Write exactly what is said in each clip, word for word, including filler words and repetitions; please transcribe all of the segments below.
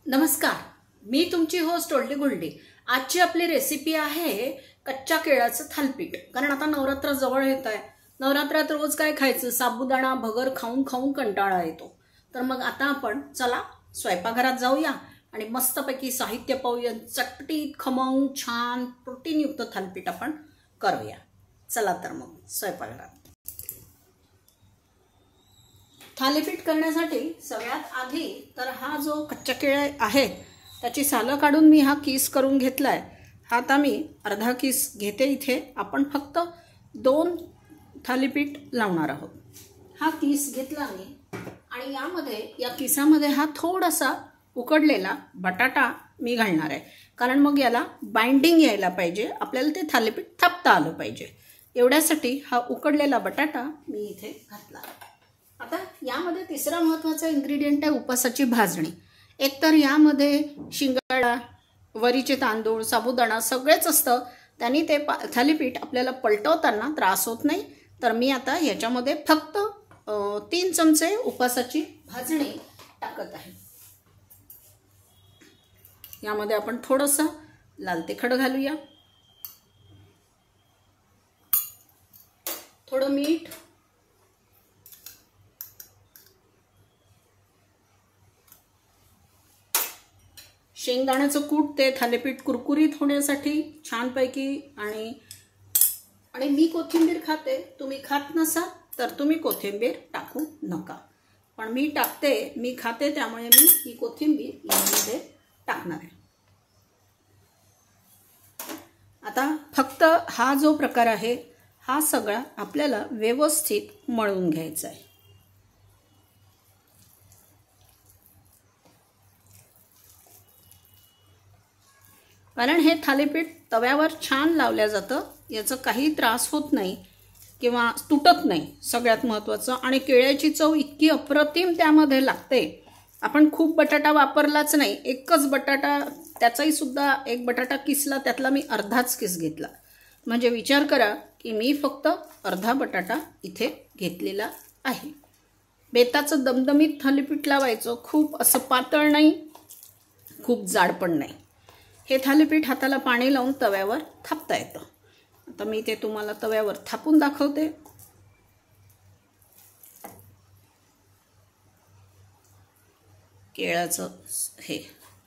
नमस्कार, मी तुमची होस्ट ओल्डी गोल्डी। आजची आपली रेसिपी आहे कच्च्या केळाचं थालीपीठ। कारण आता नवरात्र जवळ येत आहे। नवरात्रात रोज काय खायचं, साबुदाणा भगर खाऊन खाऊन कंटाळा येतो। तर मग आता आपण चला स्वयंपाकघरात जाऊया आणि मस्तपैकी साहित्य पाहूया। चटपटीत खमंग छान प्रोटीनयुक्त थालीपीठ आपण करूया। चला तर मग स्वयंपाकघरात। थालीपीठ करण्यासाठी सगळ्यात आधी तर हा जो कच्चा केळा आहे त्याची सालं काढून मी हा किस करून घेतलाय। हा आता मी अर्धा किस घेते इथे। आपण फक्त दोन थालीपीठ लावणार आहोत। हा किस घेतला मी आणि यामध्ये या किसामध्ये हा थोडासा उकडलेला बटाटा मी घालणार आहे। कारण मग याला बाइंडिंग यायला पाहिजे, आपल्याला ते थालीपीठ थापता आलं पाहिजे। एवढ्यासाठी हा उकडलेला बटाटा मी इथे घातला। आता यामध्ये तिसरा महत्त्वाचा इन्ग्रेडियंट आहे उपासाची भाजणी। एकतर यामध्ये शिंगाडा, वरीचे तांदूळ, साबुदाणा सगळेच असतं। त्यांनी ते थालीपीठ आपल्याला पलटवताना त्रास होत नाही। तर मी आता याच्यामध्ये फक्त तीन चमचे उपासाची भाजणी टाकत आहे। यामध्ये आपण थोडंसं लाल तिखट घालूया, थोडं मीठ, शेंगदाण्याचं कूट ते थालीपीठ कुरकुरीत होण्यासाठी छानपैकी। आणि आणि मी कोथिंबीर खाते, तुम्ही खात नसाल तर तुम्ही कोथिंबीर टाकू नका, पण मी टाकते, मी खाते, त्यामुळे मी ही कोथिंबीर यामध्ये टाकणार आहे। आता फक्त हा जो प्रकार आहे हा सगळा आपल्याला व्यवस्थित मळून घ्यायचा आहे। कारण हे थालीपीठ तव्यावर छान लावल्या जातं, याचा काही त्रास होत नाही किंवा तुटत नाही सगळ्यात महत्त्वाचं। आणि केळ्याची चव इतकी अप्रतिम त्यामध्ये लागते। आपण खूप बटाटा वापरलाच नाही, एकच बटाटा, त्याचाही सुद्धा एक बटाटा किसला, त्यातला मी अर्धाच किस घेतला। म्हणजे विचार करा की मी फक्त अर्धा बटाटा इथे घेतलेला आहे। बेताचं दमदमीत थालीपीठ लावायचं, खूप असं पातळ नाही, खूप जाड पण नाही। हे थालीपीठ हाताला पाणी लावून तव्यावर थापता येतं। आता मी ते तुम्हाला तव्यावर थापून दाखवते। केळाचं हे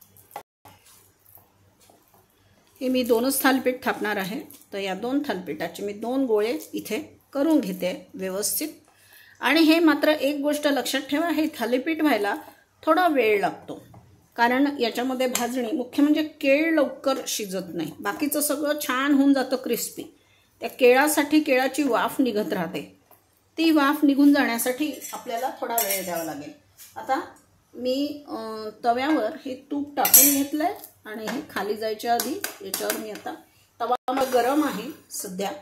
हे मी दोनच थालीपीठ थापणार आहे। तर या दोन थालीपीठाचे मी दोन गोळे इथे करून घेते व्यवस्थित। आणि हे मात्र एक गोष्ट लक्षात ठेवा, हे थालीपीठ व्हायला थोडा वेळ लागतो। कारण याच्यामध्ये भाजणी, मुख्य म्हणजे केळ लवकर शिजत नाही, बाकीचं सगळं छान होऊन जातं क्रिस्पी। त्या केळासाठी केळाची वाफ निघत राहते, ती वाफ निघून जाण्यासाठी आपल्याला थोडा वेळ द्यावा लागेल। आता मी तव्यावर हे तूप टाकून घेतलंय आणि हे खाली जायच्या आधी याच्यावर मी आता, तवा गरम आहे सध्या,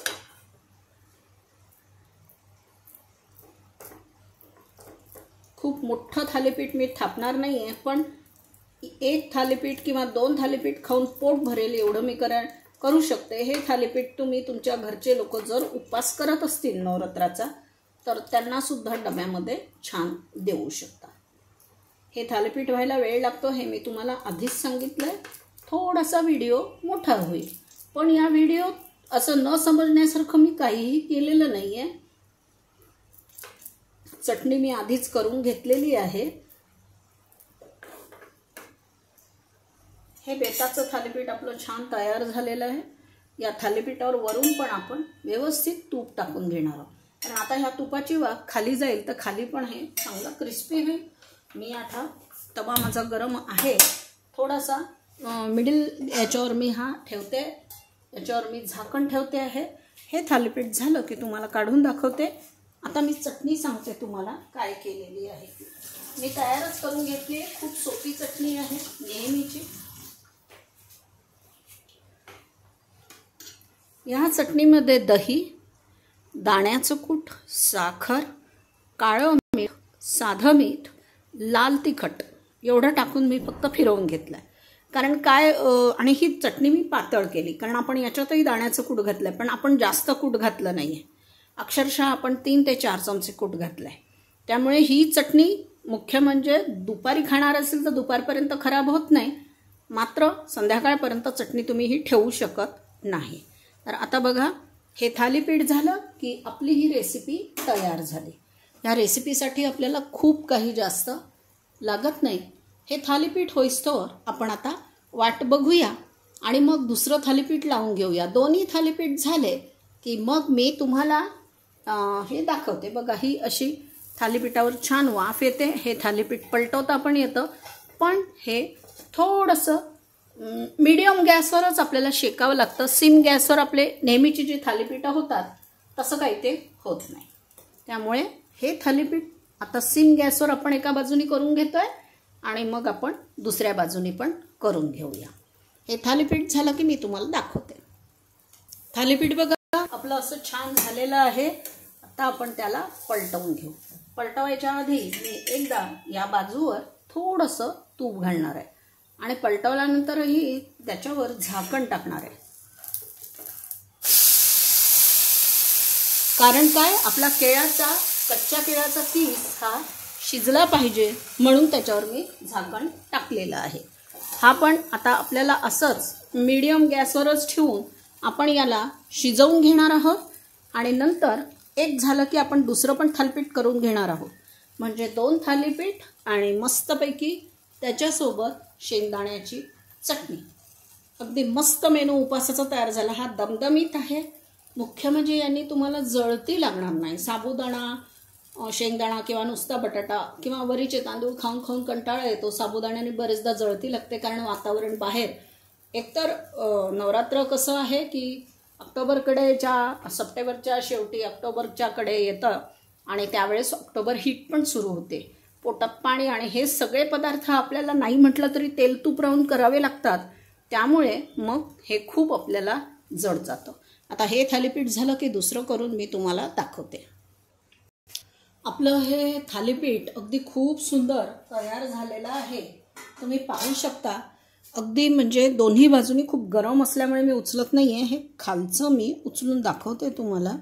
खूप मोठं थालीपीठ मी थापणार नाहीये, पण एक थालीपीठ किंवा दोन थालीपीठ खाऊन पोट भरेल एवढं मी करा करू शकते। हे थालीपीठ तुम्ही तुमच्या घरचे लोक जर उपवास करत असतील नवरात्राचा तर त्यांना सुद्धा डब्यामध्ये छान देऊ शकता। हे थालीपीठ व्हायला वेळ लागतो, हे मी तुम्हाला आधीच सांगितलंय। थोडासा व्हिडिओ मोठा होईल, पण या व्हिडिओत असं न समजण्यासारखं मी काहीही केलेलं नाहीये। चटणी मी आधीच करून घेतलेली आहे। हे बेताचं थालीपीठ आपलं छान तयार झालेलं आहे। या थालीपीठावर वरून पण आपण व्यवस्थित तूप टाकून घेणार आहोत। आणि आता ह्या तुपाची वाफ खाली जाईल तर खाली पण हे चांगलं क्रिस्पी होईल। मी आता तवा माझा गरम आहे, थोडासा मिडिल याच्यावर मी हा ठेवते, याच्यावर मी झाकण ठेवते आहे। हे थालीपीठ झालं की तुम्हाला काढून दाखवते। आता मी चटणी सांगते तुम्हाला काय केलेली आहे। मी तयारच करून घेतली, खूप सोपी चटणी आहे नेहमीची। या चटणीमध्ये दही, दाण्याचं कूट, साखर, काळं मीठ, साधं मीठ, लाल तिखट एवढं टाकून मी फक्त फिरवून घेतलं आहे। कारण काय, आणि ही चटणी मी पातळ केली कारण आपण याच्यातही दाण्याचं कूट घातलं आहे, पण आपण जास्त कूट घातलं नाही आहे। अक्षरशः आपण तीन ते चार चमचे कूट घातलं आहे, त्यामुळे ही चटणी मुख्य म्हणजे दुपारी खाणार असेल तर दुपारपर्यंत खराब होत नाही, मात्र संध्याकाळपर्यंत चटणी तुम्ही ही ठेवू शकत नाही. तर आता बघा, हे थालीपीठ झालं की आपली ही रेसिपी तयार झाली. या रेसिपीसाठी आपल्याला खूप काही जास्त लागत नाही. हे थालीपीठ होईस्तोवर आपण आता वाट बघूया आणि मग दुसरं थालीपीठ लावून घेऊया. दोन्ही थालीपीठ झाले की मग मी तुम्हाला हे दाखवते. बघा, ही अशी थालीपीठावर छान वाफ येते. हे थालीपीठ पलटवता पण येतं, पण हे थोडंसं मीडियम गॅसवरच आपल्याला शेकावं लागतं. सिम गॅसवर आपले नेहमीची जी थालीपीठं होतात तसं काही ते होत नाही. त्यामुळे हे थालीपीठ आता सिम गॅसवर आपण एका बाजूनी करून घेतोय आणि मग आपण दुसऱ्या बाजूनी पण करून घेऊया. हे थालीपीठ झालं की मी तुम्हाला दाखवते. थालीपीठ बघा आपलं असं छान झालेलं आहे. आता आपण त्याला पलटवून घेऊ. पलटवायच्या आधी मी एकदा या बाजूवर थोडंसं तूप घालणार आहे आणि पलटवल्यानंतरही त्याच्यावर झाकण टाकणार आहे. कारण काय, आपला केळाचा कच्च्या केळाचा किस हा शिजला पाहिजे म्हणून त्याच्यावर मी झाकण टाकलेलं आहे. हा पण आता आपल्याला असंच मीडियम गॅसवरच ठेवून आपण याला शिजवून घेणार आहोत आणि नंतर एक झालं की आपण दुसरं पण थालीपीठ करून घेणार आहोत. म्हणजे दोन थालीपीठ आणि मस्तपैकी त्याच्यासोबत शेंगदाण्याची चटणी. अगदी मस्त मेनू उपासाचा तयार झाला. हा दमदमीत आहे. मुख्य म्हणजे यांनी तुम्हाला जळती लागणार नाही. साबुदाणा, शेंगदाणा किंवा नुसता बटाटा किंवा वरीचे तांदूळ खाऊन खाऊन कंटाळा येतो. साबुदाण्याने बरेचदा जळती लागते कारण वातावरण बाहेर. एकतर नवरात्र कसं आहे की ऑक्टोबरकडेच्या सप्टेंबरच्या शेवटी ऑक्टोबरच्या कडे येतं आणि त्यावेळेस ऑक्टोबर हीट पण सुरू होते. पोटात पाणी आणि हे सगळे पदार्थ आपल्याला नाही म्हटलं तरी तेल तूप राहून करावे लागतात. त्यामुळे मग हे खूप आपल्याला जड जातं. आता हे थालीपीठ झालं की दुसरं करून मी तुम्हाला दाखवते. आपलं हे थालीपीठ अगदी खूप सुंदर तयार झालेलं आहे. तुम्ही पाहू शकता. अगदी म्हणजे दोन्ही बाजूनी खूप गरम असल्यामुळे मी उचलत नाही आहे. हे खालचं मी उचलून दाखवते तुम्हाला.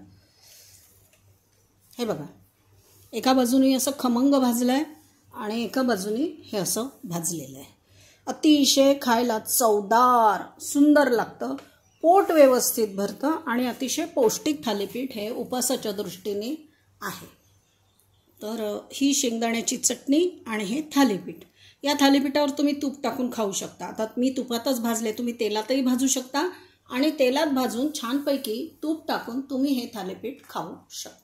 हे बघा, एका बाजूनी असं खमंग भाजलं आहे आणि एका बाजूनी हे असं भाजलेलं आहे. अतिशय खायला चवदार सुंदर लागतं. पोट व्यवस्थित भरतं आणि अतिशय पौष्टिक थालीपीठ हे उपासाच्या दृष्टीने आहे. तर ही शेंगदाण्याची चटणी आणि हे थालीपीठ. या थालीपीठावर तुम्ही तूप टाकून खाऊ शकता. आता मी तुपातच भाजले, तुम्ही तेलातही भाजू शकता आणि तेलात भाजून छानपैकी तूप टाकून तुम्ही हे थालीपीठ खाऊ शकता.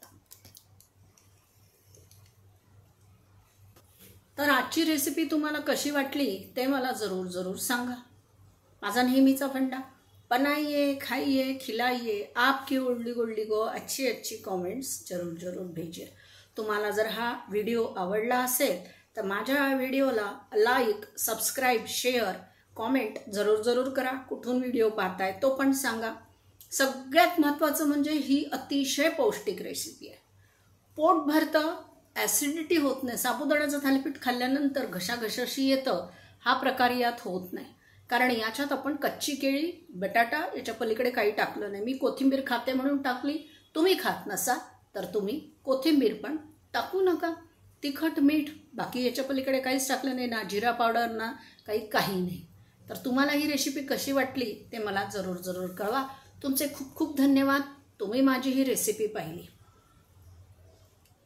तर आजची रेसिपी तुम्हाला कशी वाटली ते मला जरूर जरूर सांगा. माझा नेहमीचा फंडा, बनाइए, खाइए, खिलाइए, आपकी उल्डी गुल्डी को अच्छी अच्छी कमेंट्स जरूर जरूर भेजिए. तुम्हाला जर हा व्हिडिओ आवडला असेल तर माझ्या व्हिडिओला लाईक, सबस्क्राईब, शेअर, कॉमेंट जरूर जरूर करा. कुठून व्हिडिओ पाहताय तो पण सांगा. सगळ्यात महत्त्वाचं म्हणजे ही अतिशय पौष्टिक रेसिपी आहे. पोट भरतं, ॲसिडिटी होत नाही. साबुदाण्याचं थालीपीठ खाल्ल्यानंतर घशाघशाशी येतं, हा प्रकार यात होत नाही. कारण याच्यात आपण कच्ची केळी, बटाटा याच्या पलीकडे काही टाकलं नाही. मी कोथिंबीर खाते म्हणून टाकली. तुम्ही खात नसा तर तुम्ही कोथिंबीर पण टाकू नका. तिखट, मीठ, बाकी याच्या पलीकडे काहीच टाकलं नाही ना. जिरा पावडर ना काही काही नाही. तर तुम्हाला ही रेसिपी कशी वाटली ते मला जरूर जरूर कळवा. तुमचे खूप खूप धन्यवाद. तुम्ही माझी ही रेसिपी पाहिली.